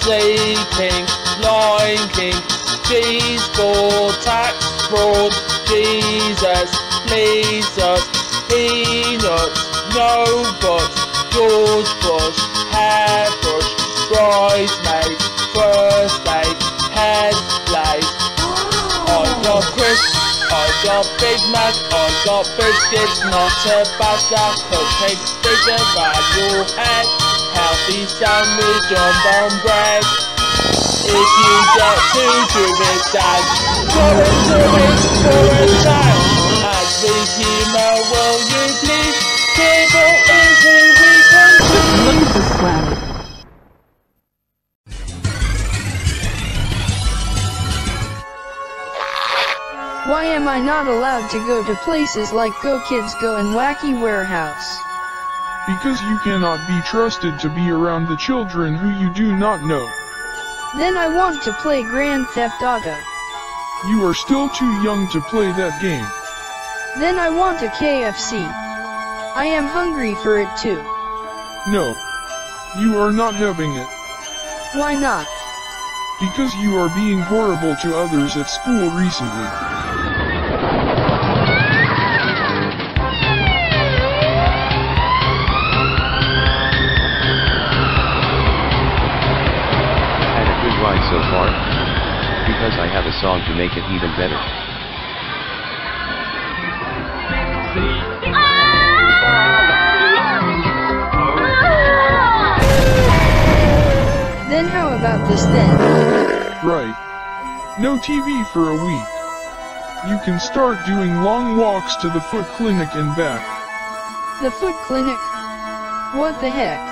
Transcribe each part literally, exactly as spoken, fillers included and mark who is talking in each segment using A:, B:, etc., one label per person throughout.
A: sleeping, Lion King, G's for tax fraud, Jesus, please us, peanuts, no buts, George Bush, hairbrush, bridesmaid, first aid, head blade. I got crisps, I got Big Mac, I got biscuits, not a bad that cupcakes bigger than your head. Healthy sandwich on brown bread. If you get to do it, Dad, go into it for a time. As we humour, will you please? Cable is who we can see.
B: Why am I not allowed to go to places like Go Kids Go and Wacky Warehouse?
C: Because you cannot be trusted to be around the children who you do not know.
B: Then I want to play Grand Theft Auto.
C: You are still too young to play that game.
B: Then I want a K F C. I am hungry for it too.
C: No. You are not having it.
B: Why not?
C: Because you are being horrible to others at school recently.
D: So far, because I have a song to make it even better.
B: Then how about this then?
C: Right. No T V for a week. You can start doing long walks to the foot clinic and back.
B: The foot clinic? What the heck?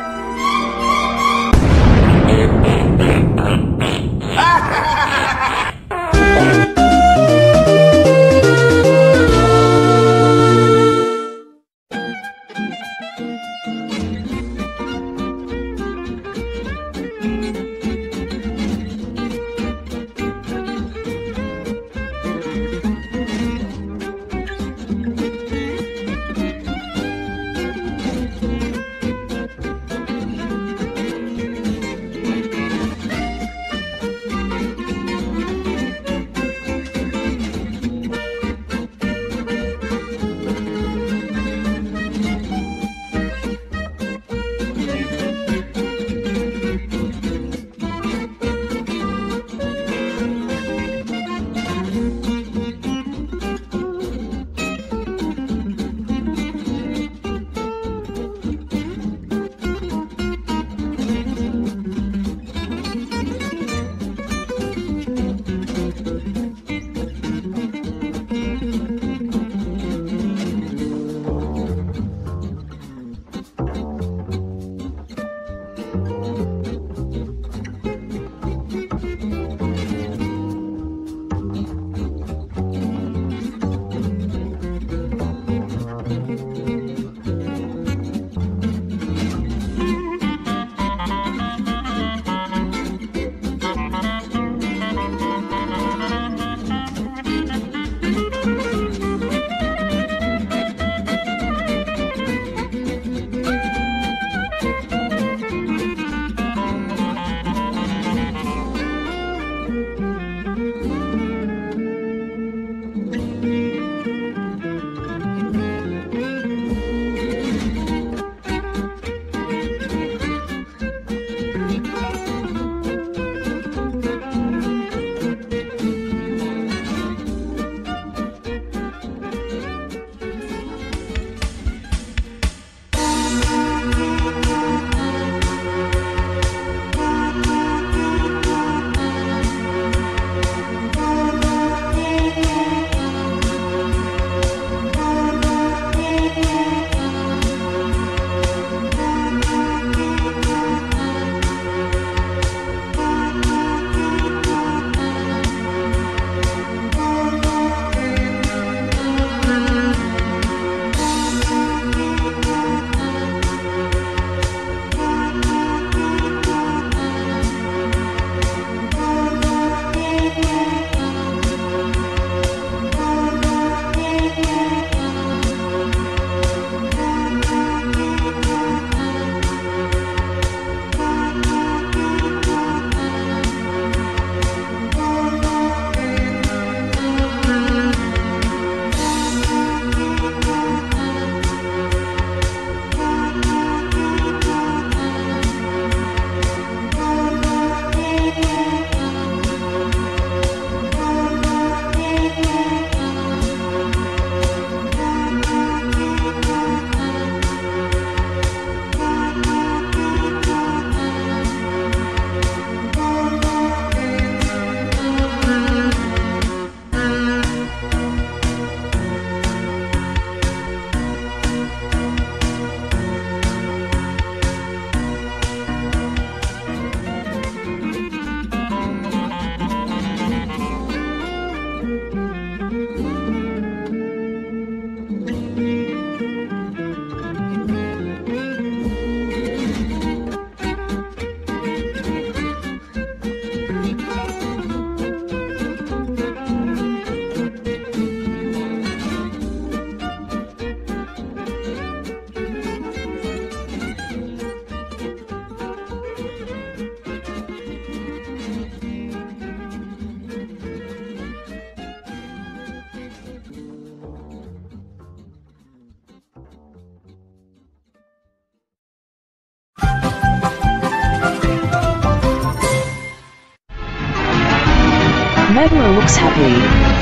E: Magla looks happy.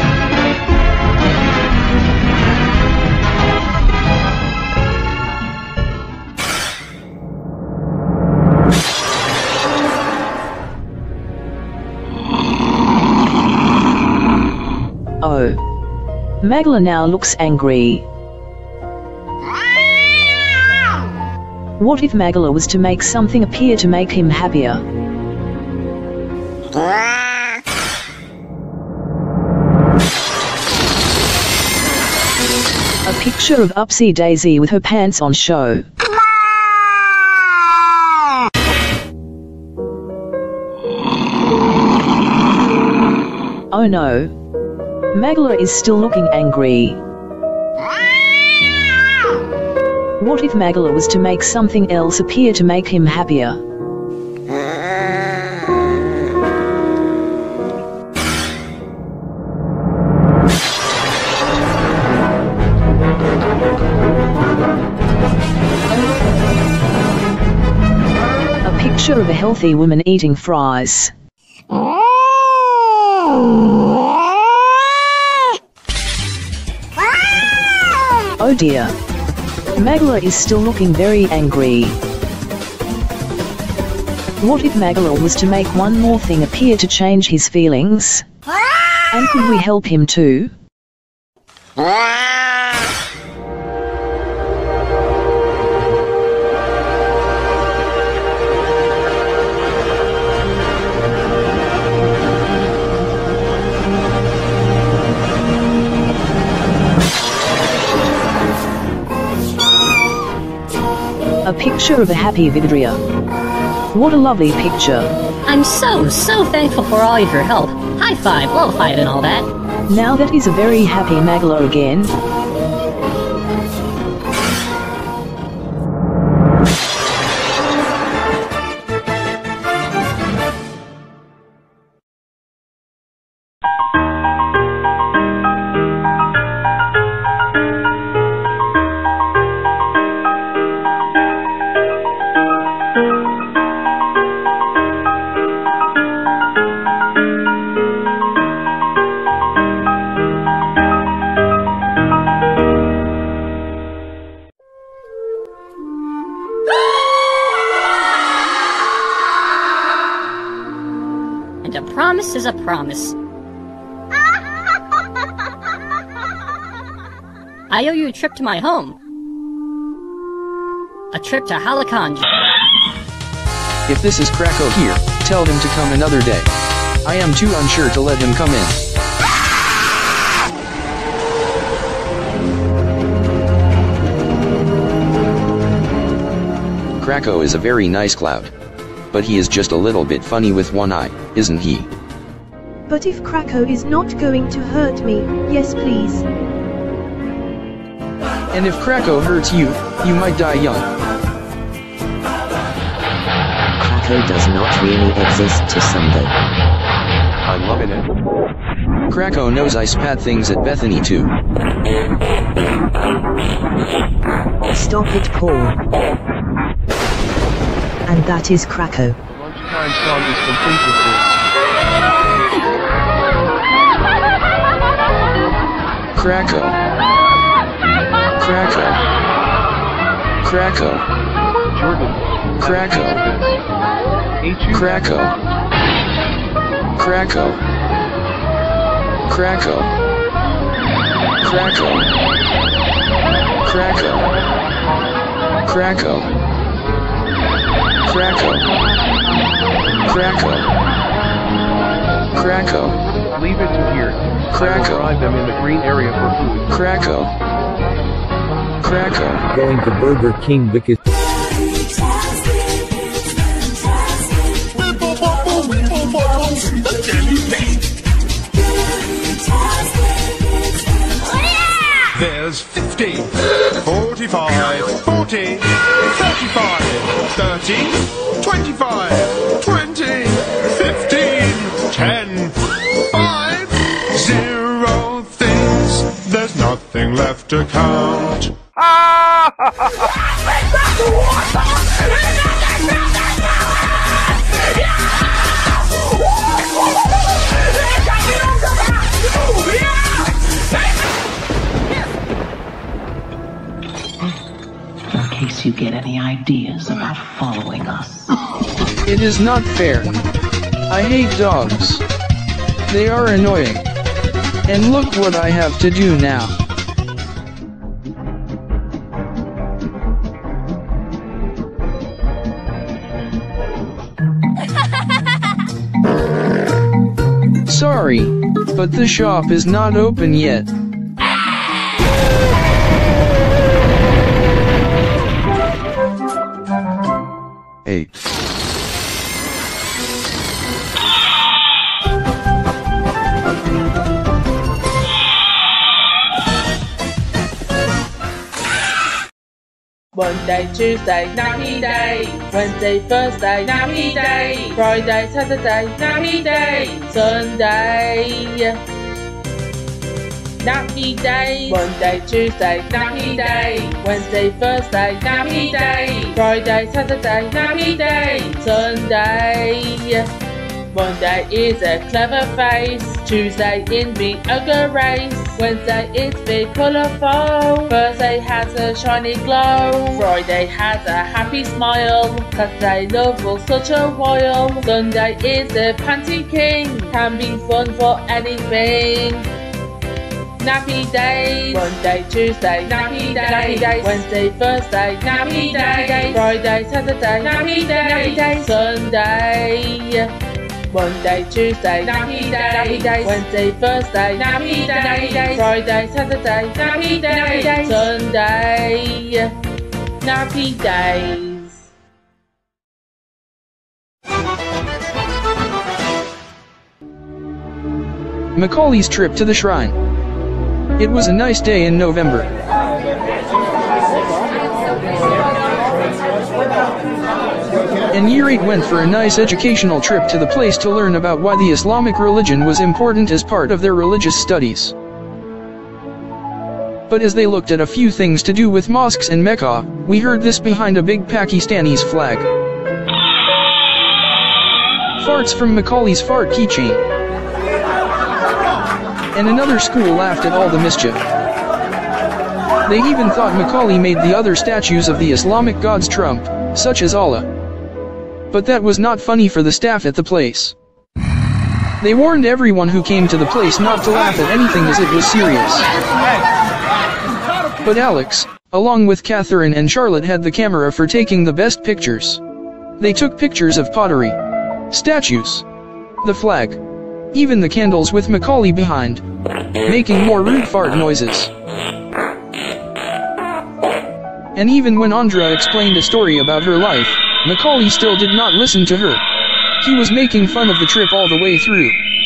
E: Oh. Magla now looks angry. What if Magla was to make something appear to make him happier? A picture of Upsy Daisy with her pants on show. Oh no. Magla is still looking angry. What if Magla was to make something else appear to make him happier? A picture of a healthy woman eating fries. Oh dear. Magla is still looking very angry. What if Magla was to make one more thing appear to change his feelings? And could we help him too? A picture of a happy Vidria. What a lovely picture.
F: I'm so, so thankful for all of your help. High five, low five and all that.
E: Now that is a very happy Magla again.
F: And a promise is a promise. I owe you a trip to my home. A trip to Halakanja.
G: If this is Kracko here, tell him to come another day. I am too unsure to let him come in.
D: Kracko is a very nice cloud. But he is just a little bit funny with one eye, isn't he?
H: But if Kracko is not going to hurt me, yes please.
G: And if Kracko hurts you, you might die young.
I: Kracko does not really exist to Sunday.
D: I'm loving it.
G: Kracko knows I spat things at Bethany too.
I: Stop it, Paul. And that is Kracko.
C: Lunchtime song is complete with this.
D: Kracko. Kracko. Kracko.
C: Jordan.
D: Kracko. Kracko. Kracko. Kracko. Kracko. Kracko. Kracko. Kracko. Kracko. Kracko.
C: Leave it to here.
D: Kracko.
C: Drive them in the green area for food.
D: Kracko. Kracko.
J: Going to Burger King because
K: There's fifty, forty-five, forty, thirty-five, thirty, twenty-five, twenty, fifteen, ten, five, zero things. There's nothing left to count.
L: case you get any ideas about following us.
G: It is not fair. I hate dogs. They are annoying. And look what I have to do now. Sorry, but the shop is not open yet.
D: Hey.
A: Monday, Tuesday, nappy day. Wednesday, Thursday, nappy day. Friday, Saturday, nappy day. Sunday, nappy day. Monday, Tuesday, nappy day. Wednesday, Thursday, nappy day. Friday, Saturday, nappy day. Sunday, Monday is a clever face. Tuesday in the ogre race. Wednesday is big colourful. Thursday has a shiny glow. Friday has a happy smile. Saturday love for such a while. Sunday is the panty king. Can be fun for anything. Nappy day. Monday, Tuesday, nappy day. Nappy day. Wednesday, Thursday, nappy day. Friday, Saturday, nappy day. Sunday, Monday, Tuesday, nappy day. Nappy day. Wednesday, Thursday, nappy day. Friday, Saturday, nappy day. Sunday, nappy days.
G: Macaulay's trip to the shrine. It was a nice day in November. And Year eight went for a nice educational trip to the place to learn about why the Islamic religion was important as part of their religious studies. But as they looked at a few things to do with mosques in Mecca, we heard this behind a big Pakistani's flag. Farts from Macaulay's fart keychain. And another school laughed at all the mischief. They even thought Macaulay made the other statues of the Islamic gods Trump, such as Allah. But that was not funny for the staff at the place. They warned everyone who came to the place not to laugh at anything as it was serious. But Alex, along with Catherine and Charlotte, had the camera for taking the best pictures. They took pictures of pottery, statues, the flag, even the candles with Macaulay behind, making more rude fart noises. And even when Andra explained a story about her life, Macaulay still did not listen to her. He was making fun of the trip all the way through.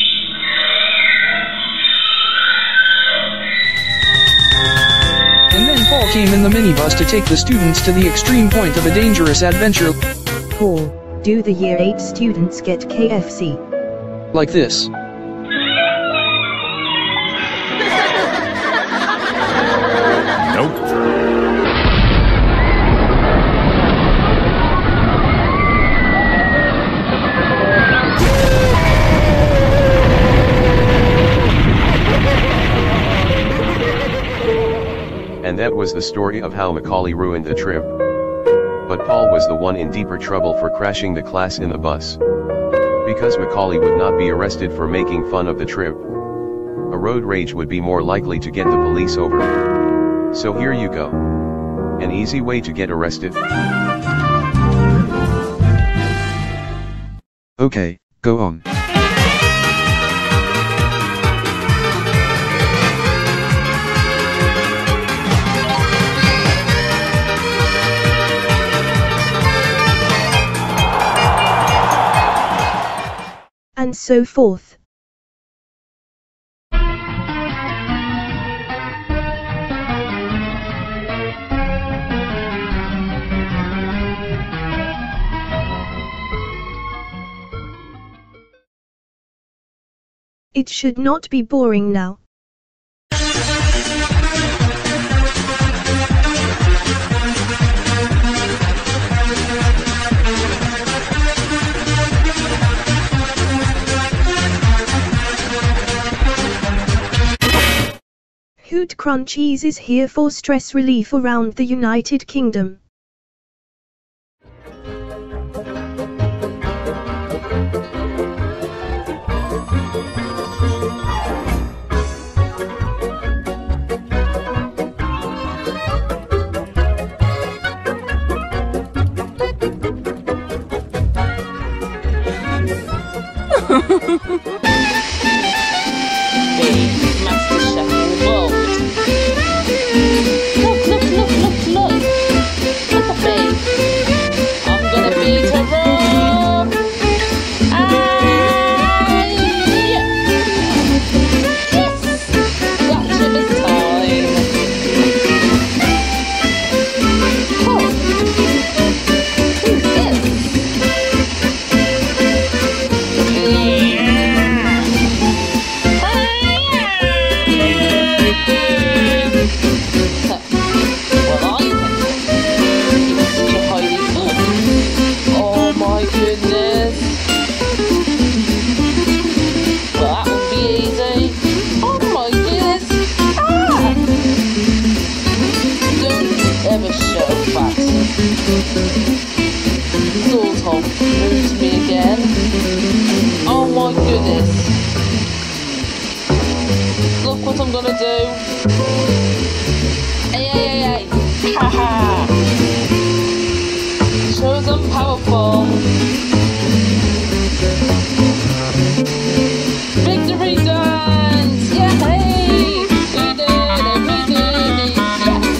G: And then Paul came in the minibus to take the students to the extreme point of a dangerous adventure.
H: Paul, do the year eight students get K F C?
G: Like this.
K: Nope.
M: And that was the story of how Macaulay ruined the trip. But Paul was the one in deeper trouble for crashing the class in the bus. Because Macaulay would not be arrested for making fun of the trip. A road rage would be more likely to get the police over. So here you go. An easy way to get arrested.
D: Okay, go on.
H: And so forth. It should not be boring now. Huit Cruncheez is here for stress relief around the United Kingdom.
A: Master Chef involved. Look, look, look, look, look. Look at me. I'm gonna beat her up. Ah, yeah. Yes. Gotcha this time. Oh. Who's this? Sort of moves me again. Oh my goodness. Look what I'm gonna do. Hey, hey, hey, hey. Haha. Shows I'm powerful. Victory dance! Yeah, hey! We did it, we did it, yes!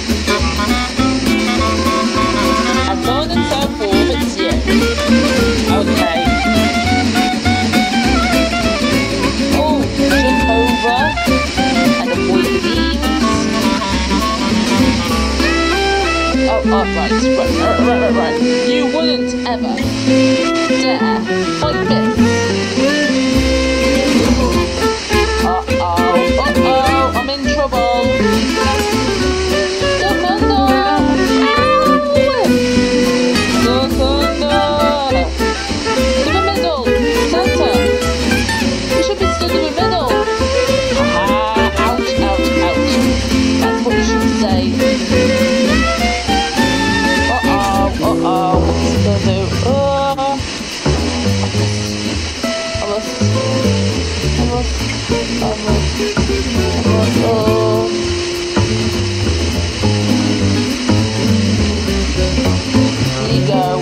A: I'm more than so full, it's you. Okay. Oh, jump over and avoid the beams. Oh, oh, right, right, right, right, right, right. You wouldn't ever dare fight this. Uh-oh, uh-oh, I'm in trouble. No, no, no. Ow! No, no, no. To the middle, center. You should be stuck in the middle. Ah, ouch, ouch, ouch. That's what you should say. Uh-oh, uh-oh, what's it gonna do? Oh. I must, I must, I must, I must, oh. Here you go.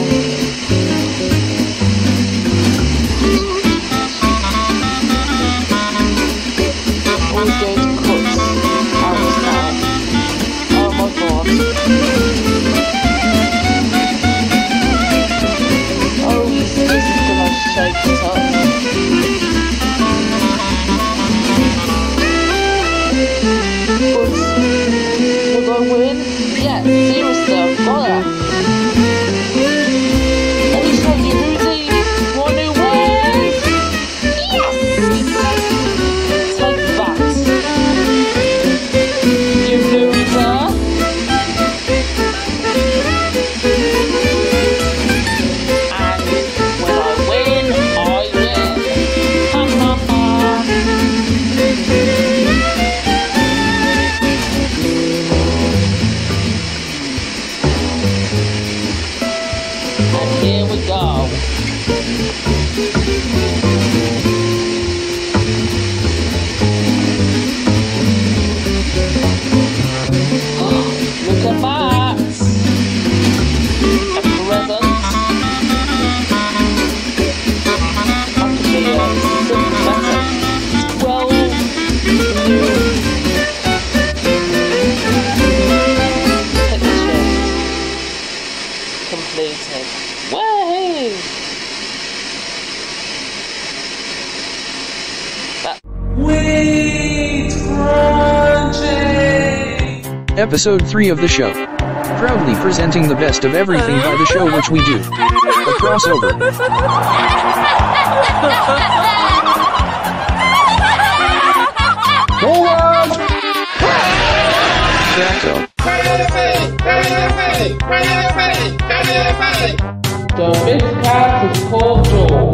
A: Always going to cut out now. Oh my god. Oh, this is gonna shake it up. But will I win? Yeah, seriously, got it. Let me show you who's the one who wins. Yes! Take that, you loser. And when I win, I win. Ha ha ha. And here we go. Look at that! A present. Actually, uh, something better. Well, new. Picture completed. Way! That. Huit Cruncheez!
G: Episode three of the show. Proudly presenting the best of everything by the show which we do. A crossover.
A: Forward!
G: Kracko.
A: The big cat is called George.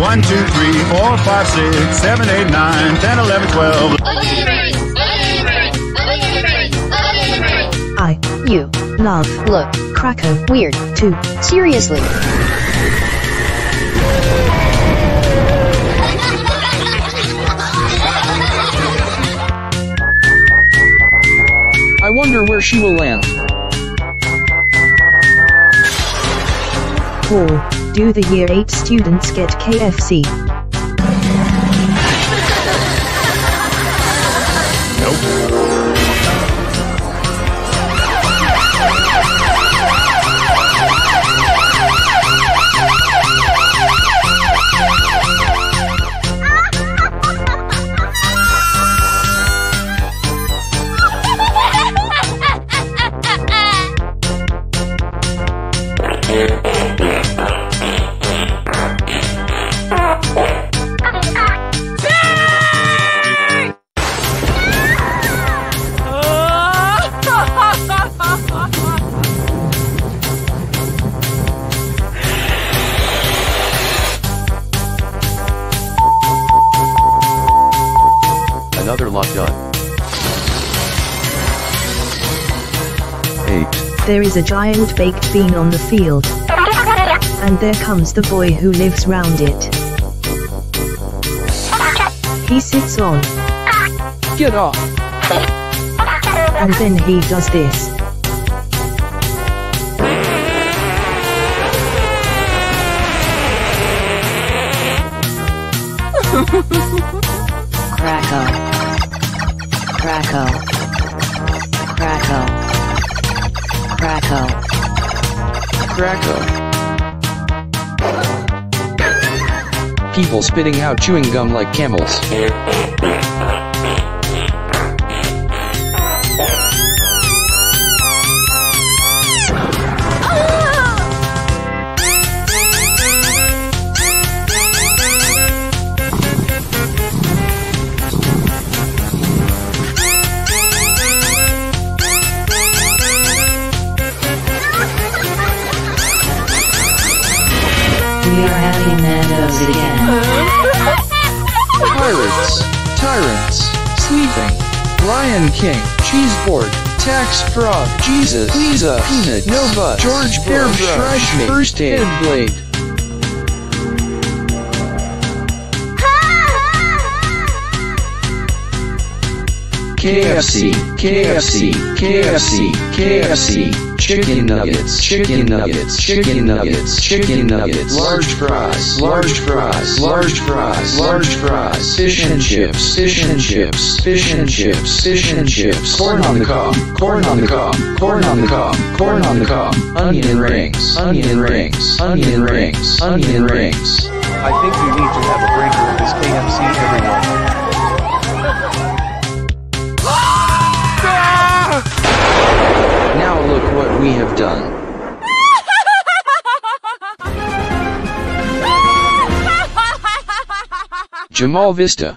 N: one, two, three, four, five, six, seven, eight, nine, ten, eleven, twelve.
O: I, you, love, look, Kracko, weird, too. Seriously.
G: I wonder where she will land.
H: Four. Do the year eight students get K F C?
M: Another lock done.
D: eight.
H: There is a giant baked bean on the field. And there comes the boy who lives round it. He sits on.
G: Get off.
H: And then he does this.
E: Kracko. Kracko. Kracko. Kracko.
G: Kracko. People spitting out chewing gum like camels.
E: We are having Nando's again.
G: Pirates, tyrants, sleeping, Lion King, cheese board, tax fraud, Jesus, Lisa, Peanut, Nova, George, hairbrush, me, first aid blade. K F C, K F C, K F C, K F C, chicken nuggets, chicken nuggets, chicken nuggets, chicken nuggets, large fries, large fries, large fries, large fries, fish and chips, fish and chips, fish and chips, fish and chips, corn on the cob, corn on the cob, corn on the cob, corn on the cob, onion rings, onion rings, onion rings, onion rings.
P: I think you need to have a breaker of this K F C, everyone.
G: Now look what we have done. Jamal Vista.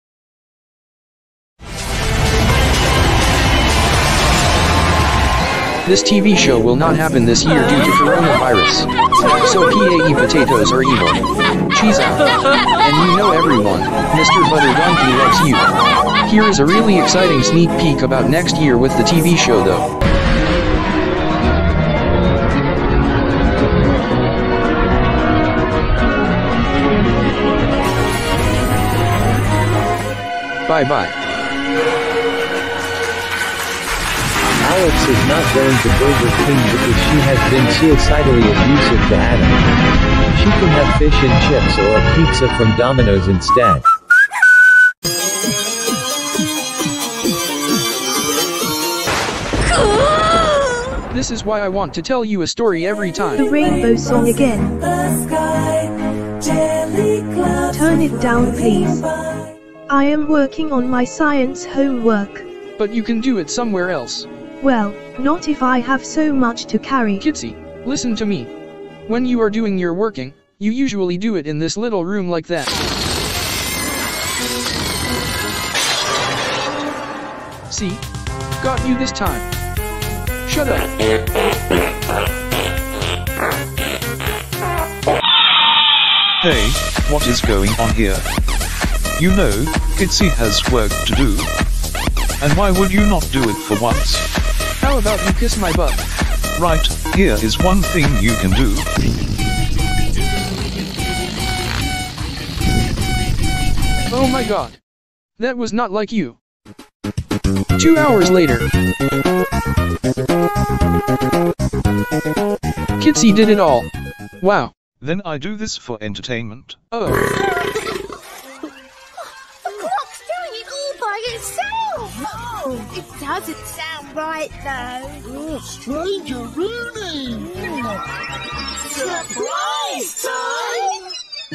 G: This T V show will not happen this year due to coronavirus. So P A E potatoes are evil. Cheese out. And you know everyone, Mister Butter Donkey loves you. Here is a really exciting sneak peek about next year with the T V show though. Bye bye.
J: Alex is not going to Burger King because she has been suicidally abusive to Adam. She can have fish and chips or a pizza from Domino's instead.
G: This is why I want to tell you a story every time.
H: The rainbow song again. Turn it down, please. I am working on my science homework.
G: But you can do it somewhere else.
H: Well, not if I have so much to carry.
G: Kitsy, listen to me. When you are doing your working, you usually do it in this little room like that. See? Got you this time. Shut up.
C: Hey,
Q: what is going on here. You know, Kitsy has work to do. And why would you not do it for once?
G: How about you kiss my butt?
Q: Right, here is one thing you can do.
G: Oh my god. That was not like you. Two hours later. Kitsy did it all. Wow.
Q: Then I do this for entertainment.
G: Oh.
R: Oh, it doesn't sound right though. Oh, Stranger Rooney! Surprise time!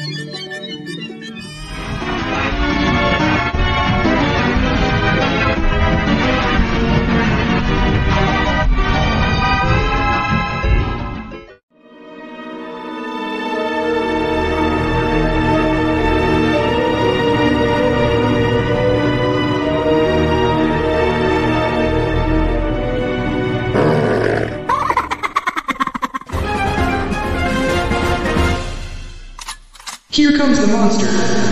G: Here comes the monster.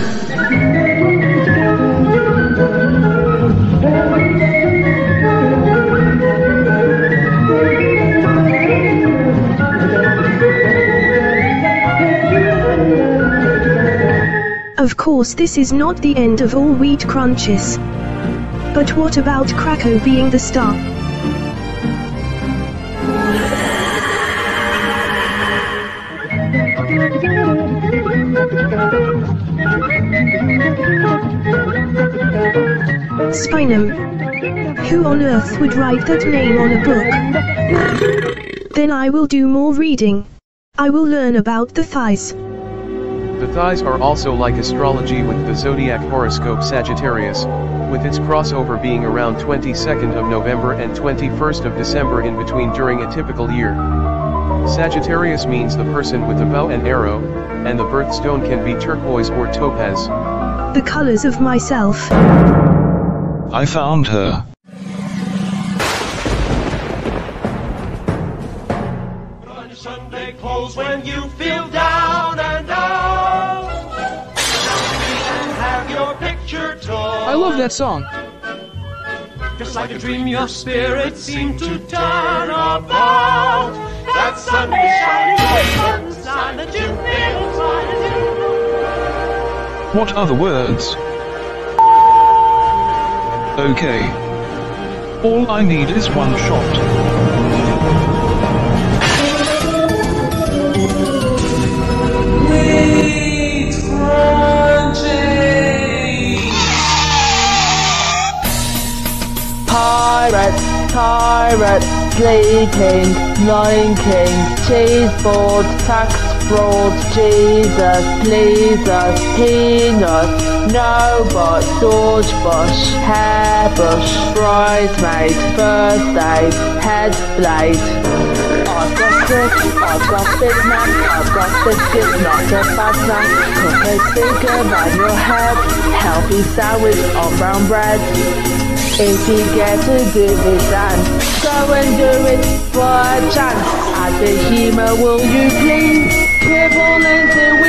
H: Of course, this is not the end of all Wheat Cruncheez. But what about Kracko being the star? Spinum. Who on earth would write that name on a book? Then I will do more reading. I will learn about the thighs.
M: The thighs are also like astrology with the zodiac horoscope Sagittarius, with its crossover being around twenty-second of November and twenty-first of December in between during a typical year. Sagittarius means the person with a bow and arrow, and the birthstone can be turquoise or topaz.
H: The colors of myself.
Q: I found her.
S: Put on your Sunday clothes when you feel down and out. And have your picture told.
G: I love that song.
S: Just like a dream, your spirit seemed to turn about. That Sunday shining, the sun that you feel trying to do.
Q: What are the words? Okay. All I need is one shot.
A: Huit Cruncheez! Pirates, pirates, sleeping, Lion King, cheese board, tax fraud, Jesus, please us, peanuts, no but, George Bush, hairbrush, bridesmaid, first aid, head blade. I've got this, I've got Big Mac, I've got biscuits, not a bad snack, cookies bigger than your head, healthy sandwich on brown bread. If you get to do it dance, go and do it for a chance. Add the humour, will you please? Dribble into